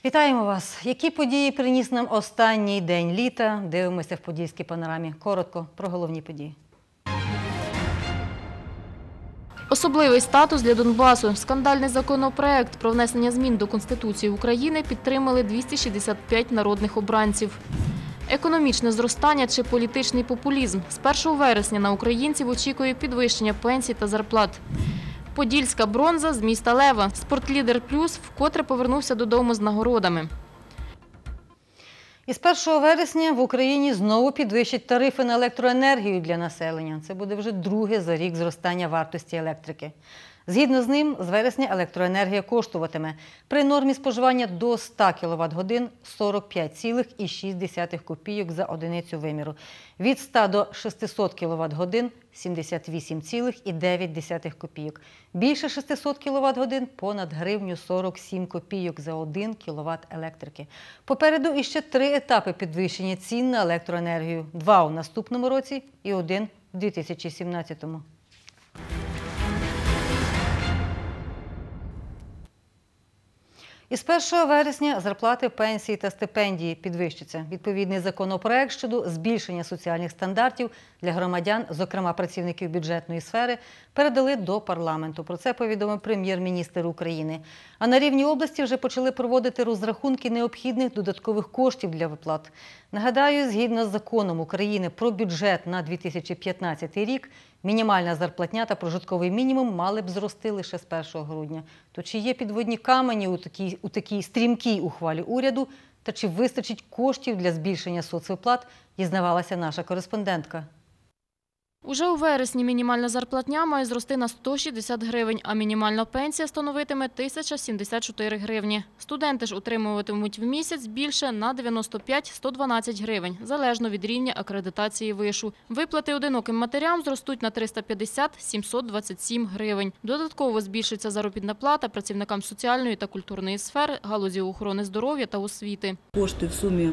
Вітаємо вас! Які події приніс нам останній день літа? Дивимося в подільській панорамі. Коротко про головні події. Особливий статус для Донбасу. Скандальний законопроект про внесення змін до Конституції України підтримали 265 народних обранців. Економічне зростання чи політичний популізм. З 1 вересня на українців очікує підвищення пенсій та зарплат. Подільська бронза з міста Лева. Спортлідер Плюс вкотре повернувся додому з нагородами. Із 1 вересня в Україні знову підвищать тарифи на електроенергію для населення. Це буде вже друге за рік зростання вартості електрики. Згідно з ним, з вересня електроенергія коштуватиме при нормі споживання до 100 кВт-годин 45,6 копійок за одиницю виміру. Від 100 до 600 кВт-годин – 78,9 копійок. Більше 600 кВт-годин – понад гривню 47 копійок за 1 кВт електрики. Попереду іще 3 етапи підвищення цін на електроенергію. 2 у наступному році і 1 у 2017-му. Із 1 вересня зарплати, пенсії та стипендії підвищаться. Відповідний законопроект щодо збільшення соціальних стандартів для громадян, зокрема працівників бюджетної сфери, передали до парламенту. Про це повідомив прем'єр-міністр України. А на рівні області вже почали проводити розрахунки необхідних додаткових коштів для виплат. Нагадаю, згідно з законом України про бюджет на 2015 рік, мінімальна зарплатня та прожитковий мінімум мали б зрости лише з 1 грудня. То чи є підводні камені у такій стрімкій ухвалі уряду, та чи вистачить коштів для збільшення соцвиплат, дізнавалася наша кореспондентка. Уже у вересні мінімальна зарплатня має зрости на 160 гривень, а мінімальна пенсія становитиме 1074 гривні. Студенти ж отримуватимуть в місяць більше на 95-112 гривень, залежно від рівня акредитації вишу. Виплати одиноким матерям зростуть на 350-727 гривень. Додатково збільшиться заробітна плата працівникам соціальної та культурної сфери, галузі охорони здоров'я та освіти. Кошти в сумі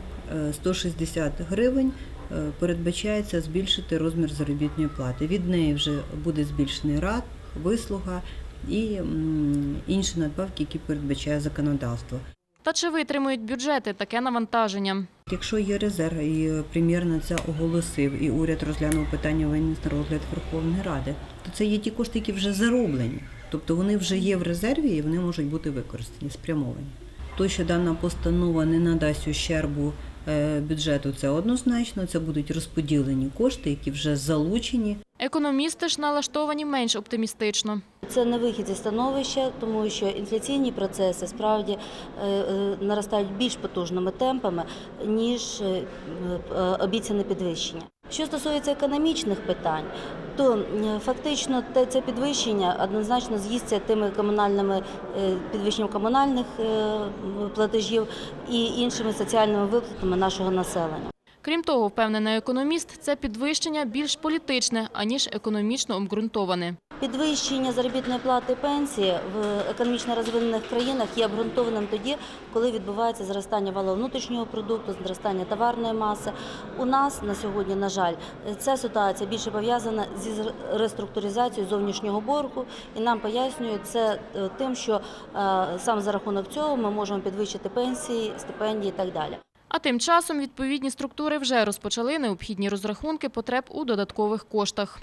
160 гривень. Передбачається збільшити розмір заробітної плати. Від неї вже буде збільшений рад, вислуга і інші надбавки, які передбачає законодавство. Та чи витримують бюджети таке навантаження? Якщо є резерв, і прем'єр на це оголосив, і уряд розглянув питання винесення на розгляд Верховної Ради, то це є ті кошти, які вже зароблені. Тобто вони вже є в резерві і вони можуть бути використані, спрямовані. То, що дана постанова не надасть ущербу бюджету, це однозначно, це будуть розподілені кошти, які вже залучені. Економісти ж налаштовані менш оптимістично. Це не вихід зі становища, тому що інфляційні процеси справді наростають більш потужними темпами, ніж обіцяне підвищення. Що стосується економічних питань, то фактично це підвищення однозначно з'їсться тими підвищенням комунальних платежів і іншими соціальними виплатами нашого населення. Крім того, впевнений економіст, це підвищення більш політичне, аніж економічно обґрунтоване. Підвищення заробітної плати і пенсії в економічно розвинених країнах є обґрунтованим тоді, коли відбувається зростання валового внутрішнього продукту, зростання товарної маси. У нас на сьогодні, на жаль, ця ситуація більше пов'язана зі реструктуризацією зовнішнього боргу, і нам пояснюють це тим, що саме за рахунок цього ми можемо підвищити пенсії, стипендії і так далі. А тим часом відповідні структури вже розпочали необхідні розрахунки потреб у додаткових коштах.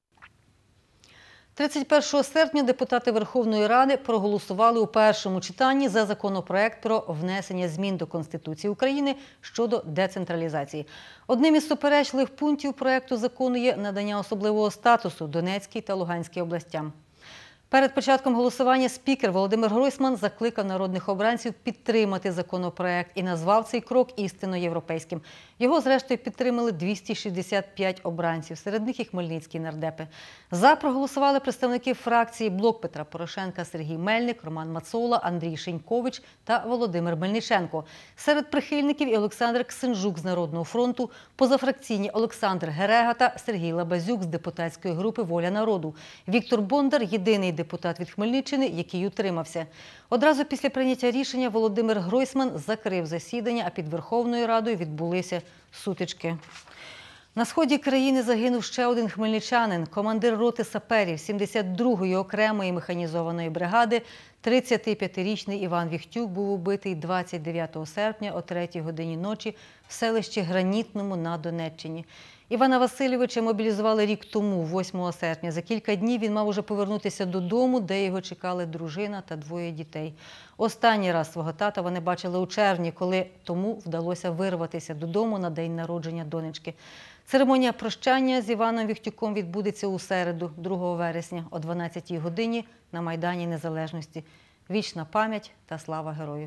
31 серпня депутати Верховної Ради проголосували у першому читанні за законопроект про внесення змін до Конституції України щодо децентралізації. Одним із суперечливих пунктів проекту закону є надання особливого статусу Донецькій та Луганській областям. Перед початком голосування спікер Володимир Гройсман закликав народних обранців підтримати законопроект і назвав цей крок істинно європейським. Його, зрештою, підтримали 265 обранців, серед них і хмельницькі нардепи. За проголосували представники фракції «Блок Петра Порошенка» Сергій Мельник, Роман Мацола, Андрій Шинькович та Володимир Мельниченко. Серед прихильників і Олександр Ксенжук з Народного фронту, позафракційні Олександр Герега та Сергій Лабазюк з депутатської групи «Воля народу». Віктор Бондар – єдиний депутат від Хмельниччини, який утримався. Одразу після прийняття рішення Володимир Гройсман закрив засідання, а під Верховною Радою відбулися сутички. На сході країни загинув ще один хмельничанин. Командир роти саперів 72-ї окремої механізованої бригади, 35-річний Іван Віхтюк, був убитий 29 серпня о 3-й годині ночі в селищі Гранітному на Донеччині. Івана Васильовича мобілізували рік тому, 8 серпня. За кілька днів він мав уже повернутися додому, де його чекали дружина та 2 дітей. Останній раз свого тата вони бачили у червні, коли тому вдалося вирватися додому на день народження донечки. Церемонія прощання з Іваном Віхтюком відбудеться у середу, 2 вересня, о 12-й годині на Майдані Незалежності. Вічна пам'ять та слава герою!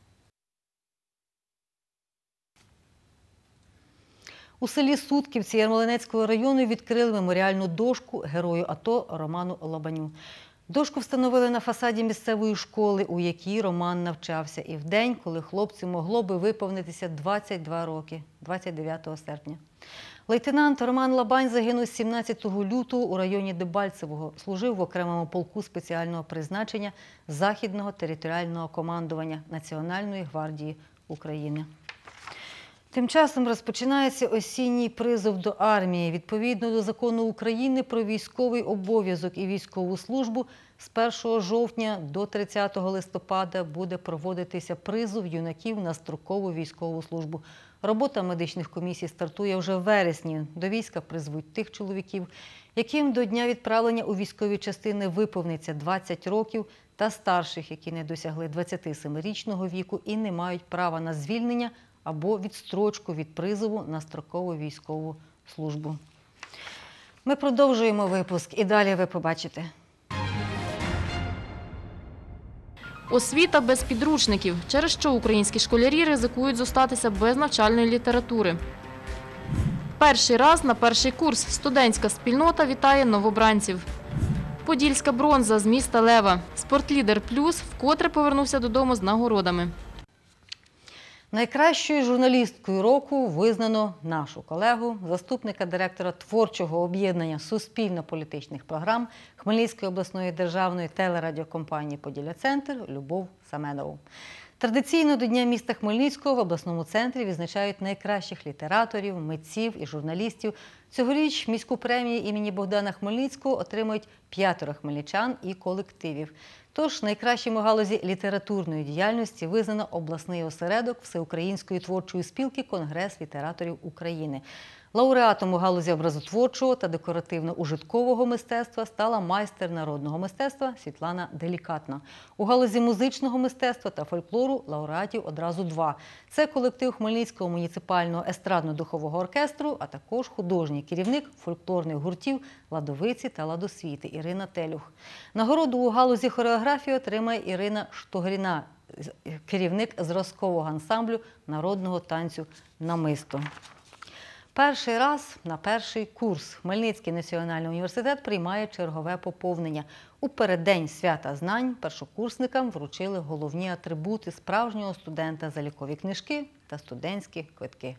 У селі Сутківці Ярмолинецького району відкрили меморіальну дошку герою АТО Роману Лобаню. Дошку встановили на фасаді місцевої школи, у якій Роман навчався, і в день, коли хлопцю могло би виповнитися 22 роки, 29 серпня. Лейтенант Роман Лобань загинув 17 лютого у районі Дебальцевого. Служив в окремому полку спеціального призначення Західного територіального командування Національної гвардії України. Тим часом розпочинається осінній призов до армії. Відповідно до Закону України про військовий обов'язок і військову службу, з 1 жовтня до 30 листопада буде проводитися призов юнаків на строкову військову службу. Робота медичних комісій стартує вже в вересні. До війська призвуть тих чоловіків, яким до дня відправлення у військові частини виповниться 20 років, та старших, які не досягли 27-річного віку і не мають права на звільнення або відстрочку від призову на строкову військову службу. Ми продовжуємо випуск і далі ви побачите. Освіта без підручників, через що українські школярі ризикують зостатися без навчальної літератури. Перший раз на перший курс студентська спільнота вітає новобранців. Подільська бронза з міста Лева. Спортлідер Плюс вкотре повернувся додому з нагородами. Найкращою журналісткою року визнано нашу колегу, заступника директора творчого об'єднання суспільно-політичних програм Хмельницької обласної державної телерадіокомпанії «Поділля-Центр» Любов Семенову. Традиційно до Дня міста Хмельницького в обласному центрі відзначають найкращих літераторів, митців і журналістів. Цьогоріч міську премію імені Богдана Хмельницького отримують 5 хмельничан і колективів. Тож найкращим у галузі літературної діяльності визнано обласний осередок Всеукраїнської творчої спілки «Конгрес літераторів України». Лауреатом у галузі образотворчого та декоративно-ужиткового мистецтва стала майстер народного мистецтва Світлана Делікатна. У галузі музичного мистецтва та фольклору лауреатів одразу 2. Це колектив Хмельницького муніципального естрадно-духового оркестру, а також художній керівник фольклорних гуртів «Ладовиці» та «Ладосвіти» Ірина Телюх. Нагороду у галузі хореографії отримає Ірина Штогріна, керівник зразкового ансамблю народного танцю «Намисто». Перший раз на перший курс Хмельницький національний університет приймає чергове поповнення. У переддень свята знань першокурсникам вручили головні атрибути справжнього студента – залікові книжки та студентські квитки.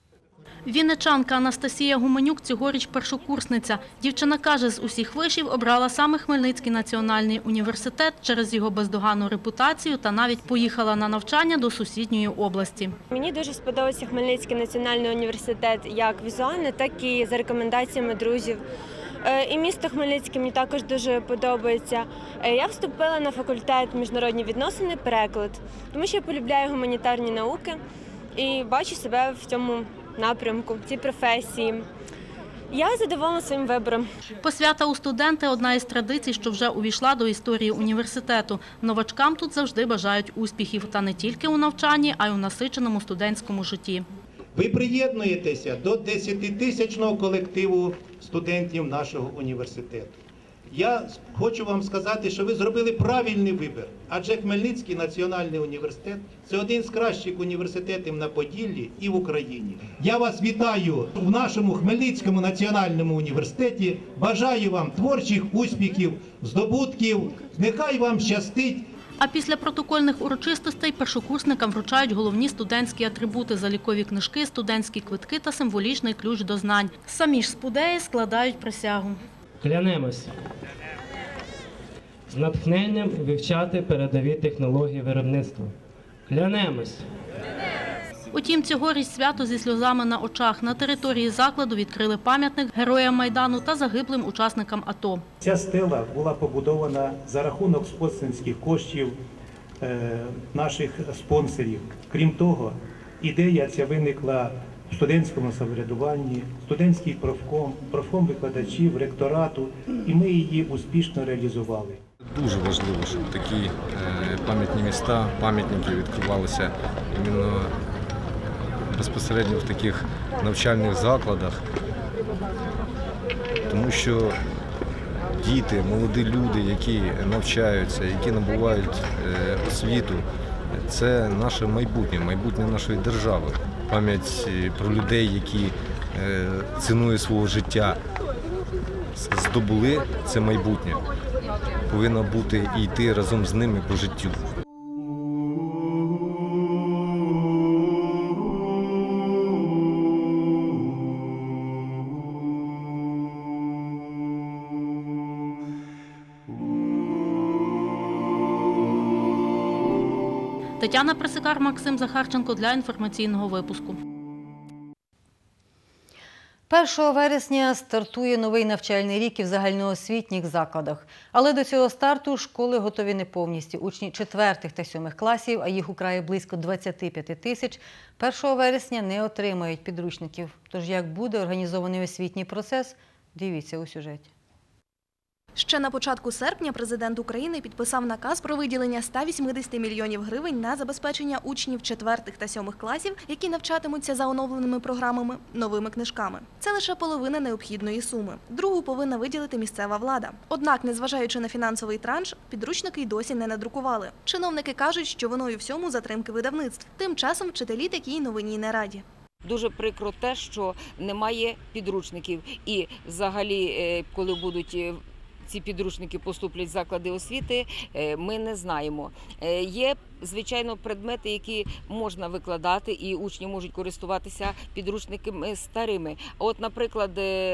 Вінничанка Анастасія Гуменюк цьогоріч першокурсниця. Дівчина каже, з усіх вишів обрала саме Хмельницький національний університет через його бездоганну репутацію та навіть поїхала на навчання до сусідньої області. Мені дуже сподобався Хмельницький національний університет як візуально, так і за рекомендаціями друзів. І місто Хмельницьке мені також дуже подобається. Я вступила на факультет міжнародні відносини, переклад, тому що я полюбляю гуманітарні науки і бачу себе в цьому напрямку, в цій професії. Я задоволена своїм вибором. Посвята у студенти – одна із традицій, що вже увійшла до історії університету. Новачкам тут завжди бажають успіхів. Та не тільки у навчанні, а й у насиченому студентському житті. Ви приєднуєтеся до 10-тисячного колективу студентів нашого університету. Я хочу вам сказати, що ви зробили правильний вибір, адже Хмельницький національний університет – це один з кращих університетів на Поділлі і в Україні. Я вас вітаю в нашому Хмельницькому національному університеті, бажаю вам творчих успіхів, здобутків, нехай вам щастить. А після протокольних урочистостей першокурсникам вручають головні студентські атрибути – залікові книжки, студентські квитки та символічний ключ до знань. Самі ж спудеї складають присягу. Клянемось з натхненням вивчати передові технології виробництва. Клянемось Утім, цьогоріч свято зі сльозами на очах. На території закладу відкрили пам'ятник героям Майдану та загиблим учасникам АТО. Ця стела була побудована за рахунок спонсорських коштів наших спонсорів. Крім того, ідея ця виникла в студентському самоврядуванні, студентський профком викладачів, ректорату, і ми її успішно реалізували. Дуже важливо, щоб такі пам'ятні міста, пам'ятники відкривалися іменно безпосередньо в таких навчальних закладах, тому що діти, молоді люди, які навчаються, які набувають освіту, це наше майбутнє, майбутнє нашої держави. Пам'ять про людей, які ціною свого життя здобули це майбутнє, повинна бути і йти разом з ними по життю. Тетяна Присикар, Максим Захарченко для інформаційного випуску. 1 вересня стартує новий навчальний рік і в загальноосвітніх закладах. Але до цього старту школи готові не повністю. Учні 4 та 7 класів, а їх у краї близько 25 тисяч, 1 вересня не отримають підручників. Тож як буде організований освітній процес, дивіться у сюжеті. Ще на початку серпня президент України підписав наказ про виділення 180 мільйонів гривень на забезпечення учнів 4 та 7 класів, які навчатимуться за оновленими програмами, новими книжками. Це лише половина необхідної суми. Другу повинна виділити місцева влада. Однак, незважаючи на фінансовий транш, підручники й досі не надрукували. Чиновники кажуть, що виною всьому затримки видавництв. Тим часом вчителі такій новині не раді. Дуже прикро те, що немає підручників. І взагалі, коли будуть ці підручники поступлять в заклади освіти, ми не знаємо. Є, звичайно, предмети, які можна викладати, і учні можуть користуватися підручниками старими. От, наприклад,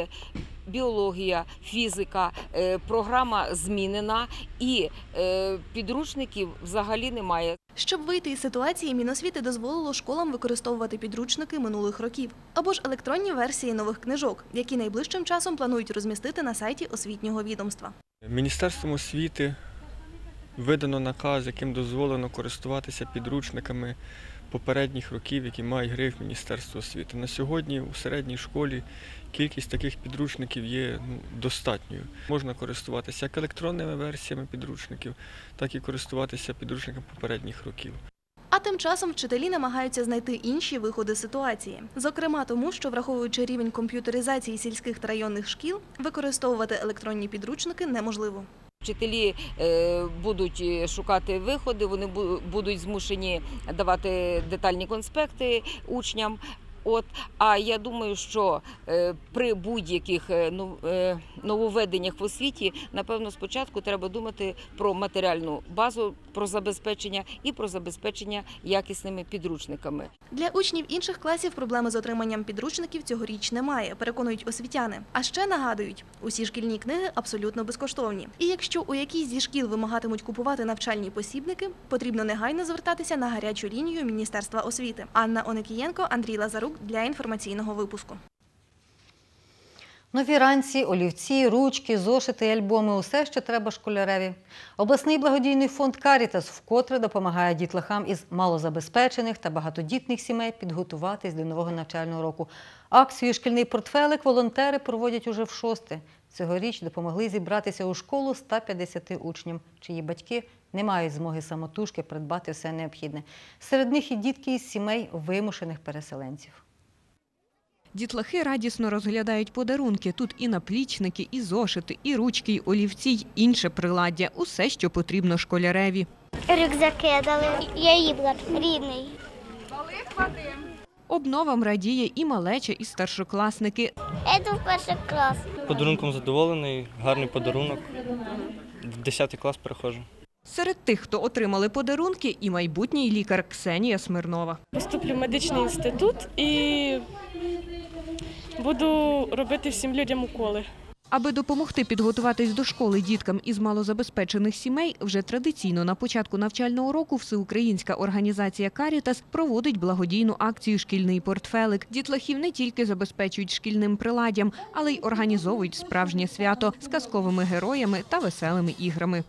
біологія, фізика, програма змінена і підручників взагалі немає. Щоб вийти із ситуації, Міносвіти дозволило школам використовувати підручники минулих років. Або ж електронні версії нових книжок, які найближчим часом планують розмістити на сайті освітнього відомства. Міністерством освіти видано наказ, яким дозволено користуватися підручниками попередніх років, які мають гриф Міністерства освіти. На сьогодні у середній школі кількість таких підручників є достатньою. Можна користуватися як електронними версіями підручників, так і користуватися підручниками попередніх років. А тим часом вчителі намагаються знайти інші виходи з ситуації. Зокрема тому, що, враховуючи рівень комп'ютеризації сільських та районних шкіл, використовувати електронні підручники неможливо. Вчителі будуть шукати виходи, вони будуть змушені давати детальні конспекти учням. А я думаю, що при будь-яких нововведеннях в освіті, напевно, спочатку треба думати про матеріальну базу, про забезпечення і про забезпечення якісними підручниками. Для учнів інших класів проблеми з отриманням підручників цьогоріч немає, переконують освітяни. А ще нагадують, усі шкільні книги абсолютно безкоштовні. І якщо у якійсь зі шкіл вимагатимуть купувати навчальні посібники, потрібно негайно звертатися на гарячу лінію Міністерства освіти. Анна Оникієнко, Андрій Лазарук для інформаційного випуску. Нові ранці, олівці, ручки, зошити і альбоми – усе, що треба школяреві. Обласний благодійний фонд «Карітас» вкотре допомагає дітлахам із малозабезпечених та багатодітних сімей підготуватись до нового навчального року. Акцію «Шкільний портфелик» волонтери проводять уже в 6-те. Цьогоріч допомогли зібратися у школу 150 учням, чиї батьки не мають змоги самотужки придбати все необхідне. Серед них і дітки із сімей вимушених переселенців. Дітлахи радісно розглядають подарунки. Тут і наплічники, і зошити, і ручки, і олівці, й інше приладдя. Усе, що потрібно школяреві. Рюкзаки дали. Я їбла рідний. Обновам радіє і малеча, і старшокласники. Я йду в перший клас. Подарунком задоволений, гарний подарунок. В 10 клас переходжу. Серед тих, хто отримали подарунки, і майбутній лікар Ксенія Смирнова. Поступлю в медичний інститут і буду робити всім людям уколи. Аби допомогти підготуватись до школи діткам із малозабезпечених сімей, вже традиційно на початку навчального року всеукраїнська організація «Карітас» проводить благодійну акцію «Шкільний портфелик». Дітлахів не тільки забезпечують шкільним приладдям, але й організовують справжнє свято з казковими героями та веселими іграми.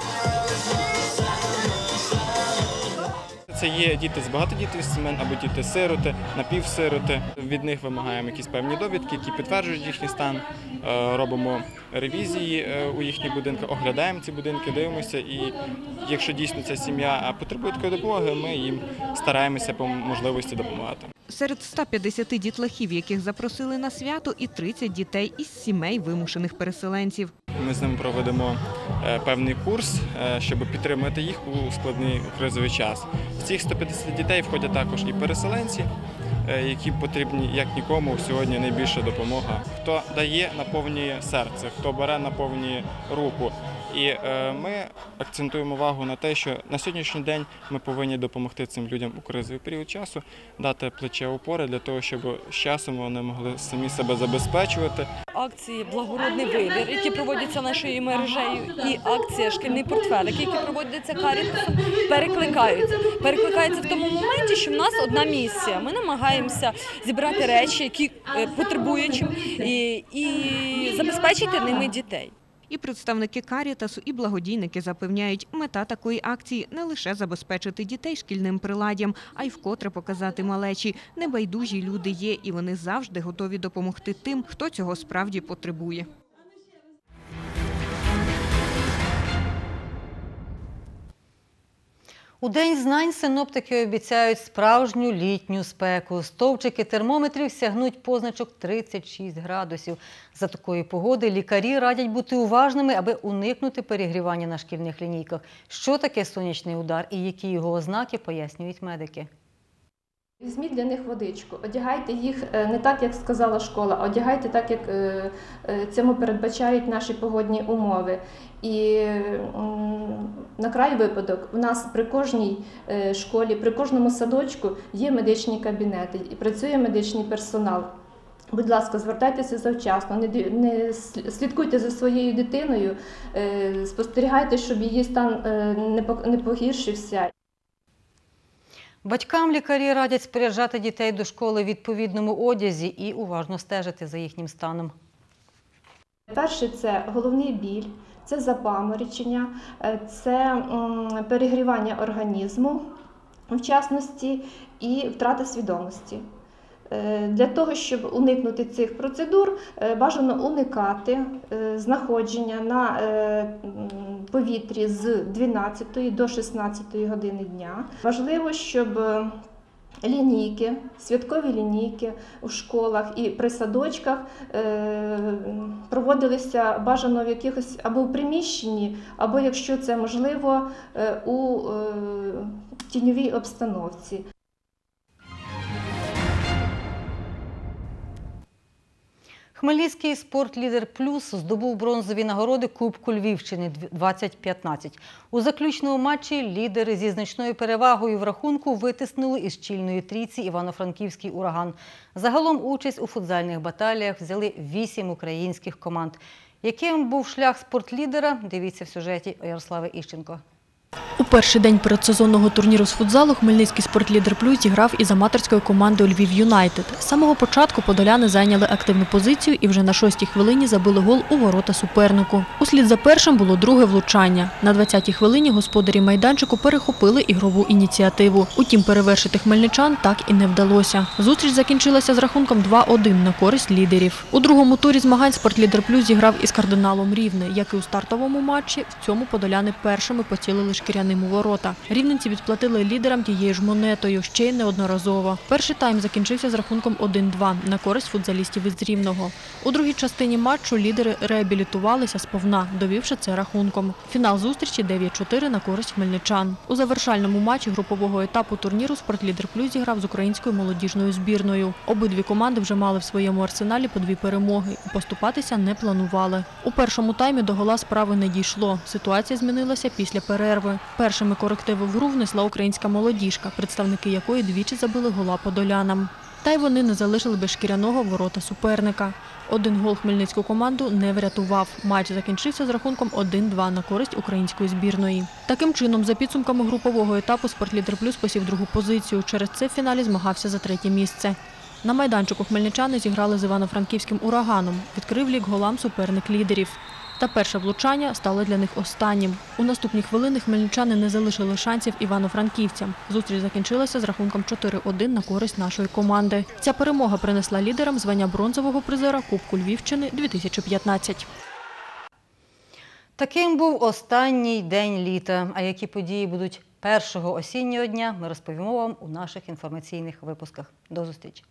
Це є діти з багатодітних сімей або діти-сироти, напівсироти. Від них вимагаємо якісь певні довідки, які підтверджують їхній стан. Робимо ревізії у їхніх будинках, оглядаємо ці будинки, дивимося. І якщо дійсно ця сім'я потребує такої допомоги, ми їм стараємося по можливості допомагати. Серед 150 дітлахів, яких запросили на свято, і 30 дітей із сімей вимушених переселенців. Ми з ними проведемо певний курс, щоб підтримати їх у складний кризовий час. В цих 150 дітей входять також і переселенці, які потрібні як нікому сьогодні найбільша допомога. Хто дає, наповнює серце, хто бере, наповнює руку. І ми акцентуємо увагу на те, що на сьогоднішній день ми повинні допомогти цим людям у кризовий період часу, дати плече опори для того, щоб з часом вони могли самі себе забезпечувати. Акції «Благородний вибір», які проводяться нашою мережею, і акція «Шкільний портфелик», які проводяться «Карітасом», перекликаються в тому моменті, що в нас одна місія. Ми намагаємося зібрати речі, які потребуючим, і забезпечити ними дітей. І представники «Карітасу», і благодійники запевняють, мета такої акції не лише забезпечити дітей шкільним приладдям, а й вкотре показати малечі. Небайдужі люди є, і вони завжди готові допомогти тим, хто цього справді потребує. У День знань синоптики обіцяють справжню літню спеку. Стовпчики термометрів сягнуть позначок 36 градусів. За такої погоди лікарі радять бути уважними, аби уникнути перегрівання на шкільних лінійках. Що таке сонячний удар і які його ознаки, пояснюють медики. Візьміть для них водичку, одягайте їх не так, як сказала школа, а одягайте так, як цьому передбачають наші погодні умови. І на край випадок, у нас при кожній школі, при кожному садочку є медичні кабінети і працює медичний персонал. Будь ласка, звертайтеся завчасно, слідкуйте за своєю дитиною, спостерігайте, щоб її стан не погіршився. Батькам лікарі радять споряджати дітей до школи в відповідному одязі і уважно стежити за їхнім станом. Перше – це головний біль, це запаморочення, це перегрівання організму, в частності, і втрата свідомості. Для того, щоб уникнути цих процедур, бажано уникати знаходження на повітрі з 12 до 16 години дня. Важливо, щоб лінійки, святкові лінійки у школах і при садочках проводилися бажано в якихось або в приміщенні, або, якщо це можливо, у тіньовій обстановці. Хмельницький «Спортлідер Плюс» здобув бронзові нагороди Кубку Львівщини 2015. У заключному матчі лідери зі значною перевагою в рахунку витиснули із щільної трійці Івано-Франківський «Ураган». Загалом участь у футзальних баталіях взяли 8 українських команд. Яким був шлях «Спортлідера» – дивіться в сюжеті Ярослави Іщенко. У перший день передсезонного турніру з футзалу Хмельницький «Спортлідер Плюс» зіграв із аматорською командою «Львів Юнайтед». З самого початку подоляни зайняли активну позицію і вже на 6-й хвилині забили гол у ворота супернику. Услід за першим було друге влучання. На 20-й хвилині господарі майданчику перехопили ігрову ініціативу. Утім, перевершити хмельничан так і не вдалося. Зустріч закінчилася з рахунком 2-1 на користь лідерів. У другому турі змагань «Спортлідер Плюс» зіграв із «Кардиналом Рівне». Як і у стартовому матчі, в цьому подоляни першими поцілили шкіряним у ворота. Рівненці відплатили лідерам тією ж монетою, ще й неодноразово. Перший тайм закінчився з рахунком 1-2 на користь футзалістів із Рівного. У другій частині матчу лідери реабілітувалися сповна, довівши це рахунком. Фінал зустрічі 9-4 на користь хмельничан. У завершальному матчі групового етапу турніру «Спортлідер Плюс» зіграв з українською молодіжною збірною. Обидві команди вже мали в своєму арсеналі по 2 перемоги і поступатися не планували. У першому таймі до гола справи не дійшло. Ситуація змінилася після перерви. Першими корективи в гру внесла українська молодіжка, представники якої двічі забили гола подолянам. Та й вони не залишили без шкіряного ворота суперника. Один гол хмельницьку команду не врятував. Матч закінчився з рахунком 1-2 на користь української збірної. Таким чином, за підсумками групового етапу, «Спортлідер Плюс» посів другу позицію. Через це в фіналі змагався за третє місце. На майданчику хмельничани зіграли з Івано-Франківським «Ураганом». Відкрив лік голам суперник лідерів. Та перше влучання стало для них останнім. У наступні хвилини хмельничани не залишили шансів івано-франківцям. Зустріч закінчилася з рахунком 4-1 на користь нашої команди. Ця перемога принесла лідерам звання бронзового призера Кубку Львівщини 2015. Таким був останній день літа. А які події будуть першого осіннього дня, ми розповімо вам у наших інформаційних випусках. До зустрічі!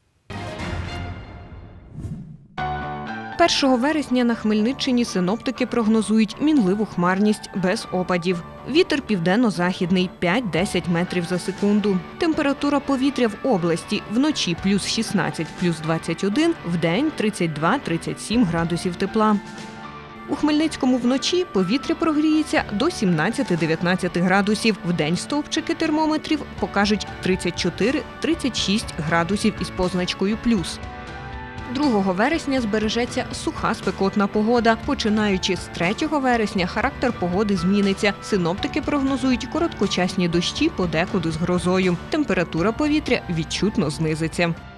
1 вересня на Хмельниччині синоптики прогнозують мінливу хмарність без опадів. Вітер південно-західний – 5-10 метрів за секунду. Температура повітря в області вночі плюс 16, плюс 21, вдень 32-37 градусів тепла. У Хмельницькому вночі повітря прогріється до 17-19 градусів. Вдень стовпчики термометрів покажуть 34-36 градусів із позначкою «плюс». 2 вересня збережеться суха спекотна погода. Починаючи з 3 вересня характер погоди зміниться. Синоптики прогнозують короткочасні дощі подекуди з грозою. Температура повітря відчутно знизиться.